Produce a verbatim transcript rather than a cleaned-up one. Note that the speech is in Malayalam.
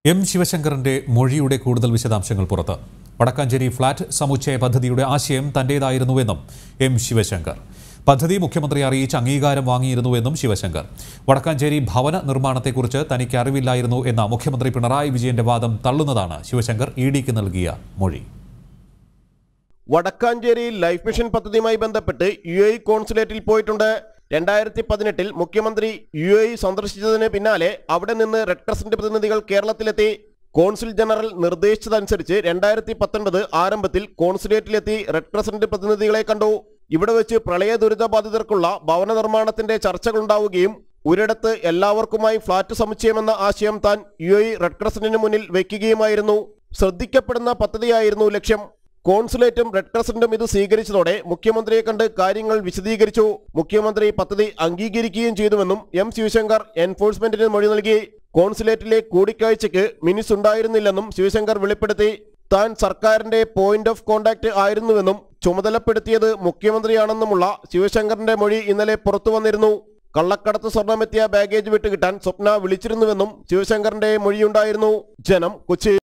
എം ശിവശങ്കറിന്റെ മൊഴിയുടെ കൂടുതൽ വിശദാംശങ്ങൾ പുറത്ത്. വടക്കാഞ്ചേരി ഫ്ളാറ്റ് സമുച്ചയ പദ്ധതിയുടെ ആശയം തന്റേതായിരുന്നുവെന്നും എം ശിവശങ്കർ. പദ്ധതി മുഖ്യമന്ത്രി അറിയിച്ച് അംഗീകാരം വാങ്ങിയിരുന്നുവെന്നും ശിവശങ്കർ. വടക്കാഞ്ചേരി ഭവന നിർമ്മാണത്തെക്കുറിച്ച് തനിക്ക് അറിവില്ലായിരുന്നു എന്ന മുഖ്യമന്ത്രി പിണറായി വിജയന്റെ വാദം തള്ളുന്നതാണ് ശിവശങ്കർ ഇ ഡിക്ക് നൽകിയ മൊഴി. വടക്കാഞ്ചേരി ലൈഫ് മിഷൻ പദ്ധതിയുമായി ബന്ധപ്പെട്ട് യു എ കോൺസുലേറ്റിൽ പോയിട്ടുണ്ട്. രണ്ടായിരത്തി പതിനെട്ടിൽ മുഖ്യമന്ത്രി യു എ സന്ദർശിച്ചതിന് പിന്നാലെ അവിടെ നിന്ന് റെഡ് ക്രസന്റ് പ്രതിനിധികൾ കേരളത്തിലെത്തി. കോൺസുൽ ജനറൽ നിർദ്ദേശിച്ചതനുസരിച്ച് രണ്ടായിരത്തി പത്തൊൻപത് ആരംഭത്തിൽ കോൺസുലേറ്റിലെത്തി റെഡ് ക്രസന്റ് പ്രതിനിധികളെ കണ്ടു. ഇവിടെ വെച്ച് പ്രളയ ദുരിതബാധിതർക്കുള്ള ഭവന നിർമ്മാണത്തിന്റെ ചർച്ചകളുണ്ടാവുകയും ഒരിടത്ത് എല്ലാവർക്കുമായി ഫ്ളാറ്റ് സമുച്ചയമെന്ന ആശയം താൻ യു എ റെഡ് ക്രസന്റിന് മുന്നിൽ വയ്ക്കുകയുമായിരുന്നു. ശ്രദ്ധിക്കപ്പെടുന്ന പദ്ധതിയായിരുന്നു ലക്ഷ്യം. കോൺസുലേറ്റും റെഡ് ക്രസന്റും ഇത് സ്വീകരിച്ചതോടെ മുഖ്യമന്ത്രിയെ കണ്ട് കാര്യങ്ങൾ വിശദീകരിച്ചു. മുഖ്യമന്ത്രി പദ്ധതി അംഗീകരിക്കുകയും ചെയ്തുവെന്നും എം ശിവശങ്കർ എൻഫോഴ്സ്മെന്റിന് മൊഴി നൽകി. കോൺസുലേറ്റിലെ കൂടിക്കാഴ്ചയ്ക്ക് മിനിറ്റ്സ് ഉണ്ടായിരുന്നില്ലെന്നും ശിവശങ്കർ വെളിപ്പെടുത്തി. താൻ സർക്കാരിന്റെ പോയിന്റ് ഓഫ് കോണ്ടാക്ട് ആയിരുന്നുവെന്നും ചുമതലപ്പെടുത്തിയത് മുഖ്യമന്ത്രിയാണെന്നുമുള്ള ശിവശങ്കറിന്റെ മൊഴി ഇന്നലെ പുറത്തു വന്നിരുന്നു. കള്ളക്കടത്ത് സ്വർണമെത്തിയ ബാഗേജ് വിട്ടുകിട്ടാൻ സ്വപ്ന വിളിച്ചിരുന്നുവെന്നും ശിവശങ്കറിന്റെ മൊഴിയുണ്ടായിരുന്നു. ജനം, കൊച്ചി.